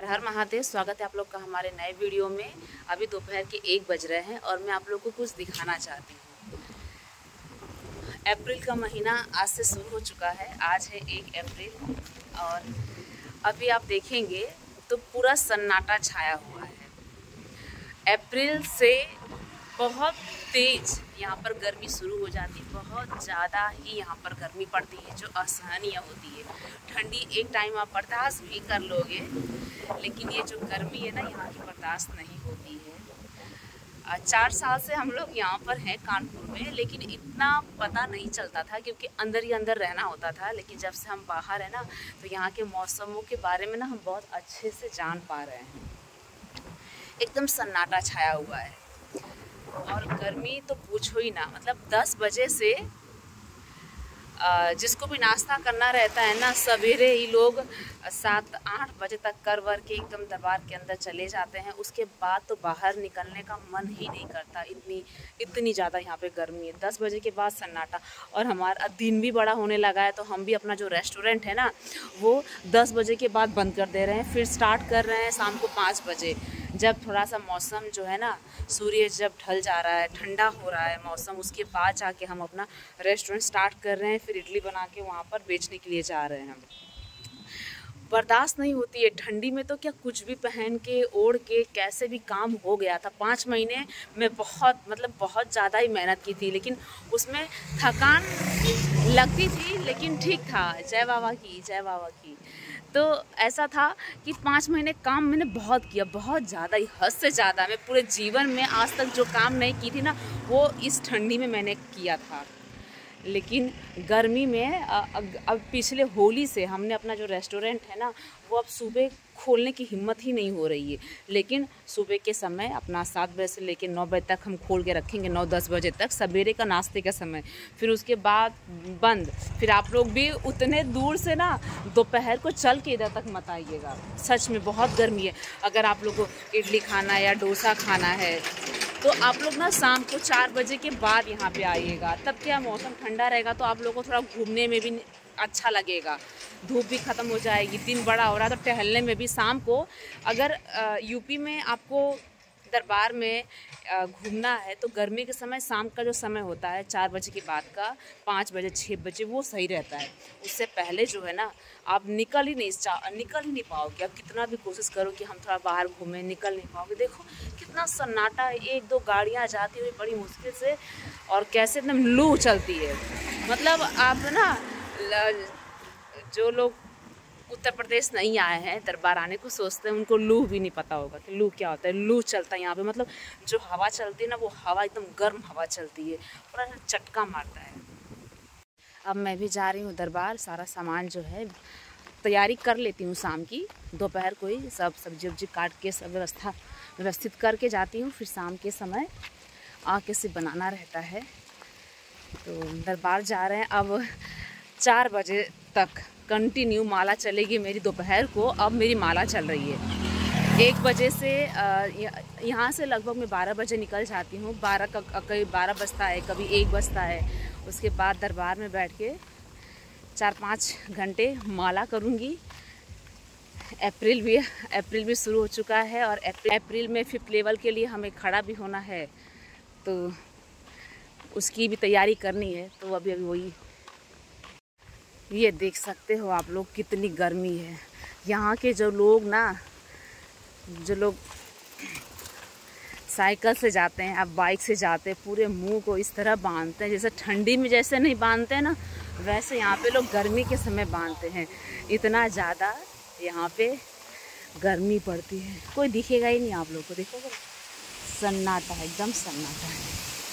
हर महादेव। स्वागत है आप लोग का हमारे नए वीडियो में। अभी दोपहर के 1 बज रहे हैं और मैं आप लोग को कुछ दिखाना चाहती हूँ। अप्रैल का महीना आज से शुरू हो चुका है। आज है 1 अप्रैल और अभी आप देखेंगे तो पूरा सन्नाटा छाया हुआ है। अप्रैल से बहुत तेज यहाँ पर गर्मी शुरू हो जाती है। बहुत ज़्यादा ही यहाँ पर गर्मी पड़ती है जो असहनीय होती है। ठंडी एक टाइम आप बर्दाश्त भी कर लोगे, लेकिन ये जो गर्मी है ना यहाँ की बर्दाश्त नहीं होती है। 4 साल से हम लोग यहाँ पर हैं कानपुर में, लेकिन इतना पता नहीं चलता था क्योंकि अंदर ही अंदर रहना होता था। लेकिन जब से हम बाहर हैं ना तो यहाँ के मौसमों के बारे में ना हम बहुत अच्छे से जान पा रहे हैं। एकदम सन्नाटा छाया हुआ है और गर्मी तो पूछो ही ना। मतलब 10 बजे से जिसको भी नाश्ता करना रहता है ना, सवेरे ही लोग 7-8 बजे तक कर वर के एकदम दरबार के अंदर चले जाते हैं। उसके बाद तो बाहर निकलने का मन ही नहीं करता, इतनी ज़्यादा यहाँ पे गर्मी है। 10 बजे के बाद सन्नाटा। और हमारा दिन भी बड़ा होने लगा है तो हम भी अपना जो रेस्टोरेंट है ना वो 10 बजे के बाद बंद कर दे रहे हैं। फिर स्टार्ट कर रहे हैं शाम को 5 बजे, जब थोड़ा सा मौसम जो है ना, सूर्य जब ढल जा रहा है, ठंडा हो रहा है मौसम, उसके बाद जाके हम अपना रेस्टोरेंट स्टार्ट कर रहे हैं। फिर इडली बना के वहाँ पर बेचने के लिए जा रहे हैं। बर्दाश्त नहीं होती है ठंडी में तो क्या कुछ भी पहन के ओढ़ के कैसे भी काम हो गया था। 5 महीने में बहुत ज़्यादा ही मेहनत की थी, लेकिन उसमें थकान लगती थी, लेकिन ठीक था। जय बाबा की, जय बाबा की। तो ऐसा था कि 5 महीने काम मैंने बहुत किया, बहुत ज़्यादा ही, हद से ज़्यादा। मैं पूरे जीवन में आज तक जो काम नहीं की थी ना वो इस ठंडी में मैंने किया था। लेकिन गर्मी में अब पिछले होली से हमने अपना जो रेस्टोरेंट है ना वो अब सुबह खोलने की हिम्मत ही नहीं हो रही है। लेकिन सुबह के समय अपना 7 बजे से लेकर 9 बजे तक हम खोल के रखेंगे, 9-10 बजे तक, सवेरे का नाश्ते का समय। फिर उसके बाद बंद। फिर आप लोग भी उतने दूर से ना दोपहर को चल के इधर तक मत आइएगा। सच में बहुत गर्मी है। अगर आप लोग को इडली खाना या डोसा खाना है तो आप लोग ना शाम को 4 बजे के बाद यहाँ पे आइएगा। तब क्या मौसम ठंडा रहेगा तो आप लोगों को थोड़ा घूमने में भी अच्छा लगेगा। धूप भी ख़त्म हो जाएगी, दिन बड़ा हो रहा है तो टहलने में भी। शाम को अगर यूपी में आपको दरबार में घूमना है तो गर्मी के समय शाम का जो समय होता है 4 बजे के बाद का, 5 बजे 6 बजे, वो सही रहता है। उससे पहले जो है ना आप निकल ही नहीं पाओगे। आप कितना भी कोशिश करो कि हम थोड़ा बाहर घूमें, निकल नहीं पाओगे। देखो कितना सन्नाटा है। 1-2 गाड़ियाँ जाती हुई बड़ी मुश्किल से, और कैसे एकदम लू चलती है। मतलब आप ना जो लोग उत्तर प्रदेश नहीं आए हैं दरबार आने को सोचते हैं, उनको लू भी नहीं पता होगा कि लू क्या होता है। लू चलता है यहाँ पे। मतलब जो हवा चलती है ना वो हवा एकदम गर्म हवा चलती है, पूरा चटका मारता है। अब मैं भी जा रही हूँ दरबार। सारा सामान जो है तैयारी कर लेती हूँ शाम की। दोपहर को ही सब सब्जी वब्जी काट के सब व्यवस्थित करके जाती हूँ। फिर शाम के समय आके से बनाना रहता है। तो दरबार जा रहे हैं। अब 4 बजे तक कंटिन्यू माला चलेगी मेरी। दोपहर को अब मेरी माला चल रही है। 1 बजे से यहाँ से लगभग मैं 12 बजे निकल जाती हूँ। कभी 12 बजता है, कभी 1 बजता है। उसके बाद दरबार में बैठ के 4-5 घंटे माला करूँगी। अप्रैल भी शुरू हो चुका है और अप्रैल में 5th लेवल के लिए हमें खड़ा भी होना है, तो उसकी भी तैयारी करनी है। तो अभी वही ये देख सकते हो आप लोग कितनी गर्मी है। यहाँ के जो लोग साइकिल से जाते हैं, अब बाइक से जाते हैं, पूरे मुंह को इस तरह बांधते हैं जैसे ठंडी में जैसे नहीं बांधते हैं ना, वैसे यहाँ पे लोग गर्मी के समय बांधते हैं। इतना ज़्यादा यहाँ पे गर्मी पड़ती है। कोई दिखेगा ही नहीं आप लोग को। देखो सन्नाटा है, एकदम सन्नाटा है।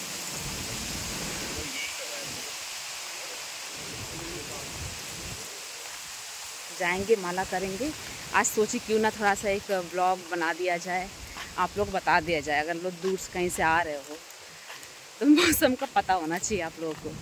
जाएंगे माला करेंगे। आज सोची क्यों ना थोड़ा सा एक ब्लॉग बना दिया जाए, आप लोग बता दिया जाए। अगर लोग दूर से कहीं से आ रहे हो तो मौसम का पता होना चाहिए आप लोगों को।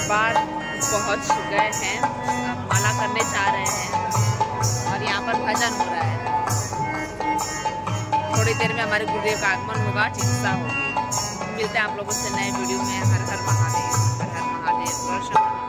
दरबार पहुंच गए हैं, माला करने जा रहे हैं और यहाँ पर भजन हो रहा है। थोड़ी देर में हमारे गुरुदेव का आगमन होगा, चिकित्सा होगी। मिलते हैं आप लोगों से नए वीडियो में। हर हर महादेव, हर हर महादेव।